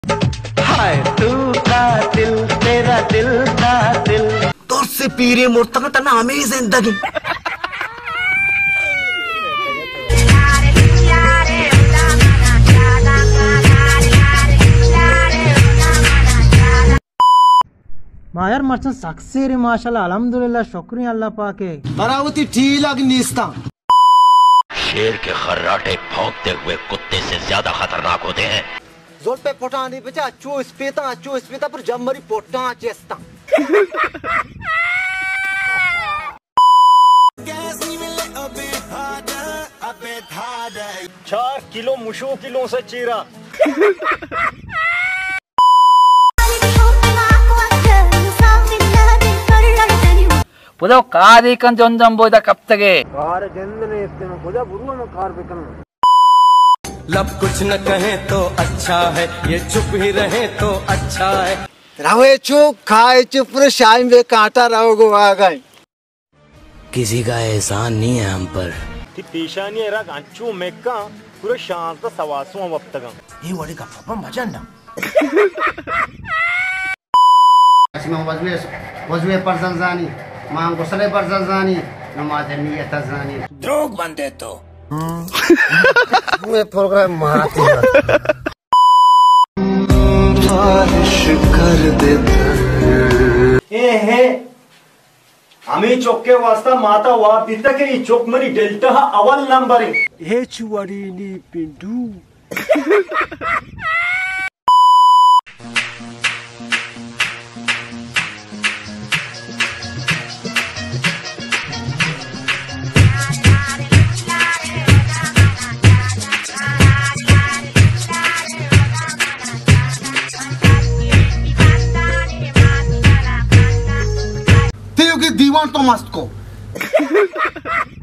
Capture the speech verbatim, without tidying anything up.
हाय तू कातिल तेरा दिल कातिल तो से पीरे मुर्तका तना हमें जिंदगी मायर मर्चन सक्सेरी माशाल्लाह अल्हम्दुलिल्लाह शुक्रिया अल्लाह पाके बरावती ठीक निस्ता। शेर के खर्राटे भौंकते हुए कुत्ते से ज्यादा खतरनाक होते हैं। जोर पे पोटानी बचा चूस पीता चूस पीता पर जब मरी पोटा चेस्ता चार किलो मुशो किलो से चीरा पुदा कार एकन जोंजम बोइदा कप्तगे कार जंदने इतने पुदा बुरुआ में कार पे कन लब कुछ न कहे तो अच्छा है, ये चुप ही रहे तो अच्छा है। रहे चुप खाए चुप शाम में कांटा रहोगो आ गए। किसी का एहसान नहीं है हम पर। ती पेशानी रा गांचू मेक्का पूरे शांत सवासों वक्तगा ये वाली का पापा मजा ना اسمه وزوي وزوي परजन जानी मां गुस्ले परजन जानी नमाज नियत जानी जोक बनते तो मैं प्रोग्राम मारती बारिश कर देता ए हे आम्ही चोक्के वास्ता माता वा पिता के चोक मरी डेल्टा हा अवल नंबर हे चुवारी नी पिंडू दीवान तो मस्त को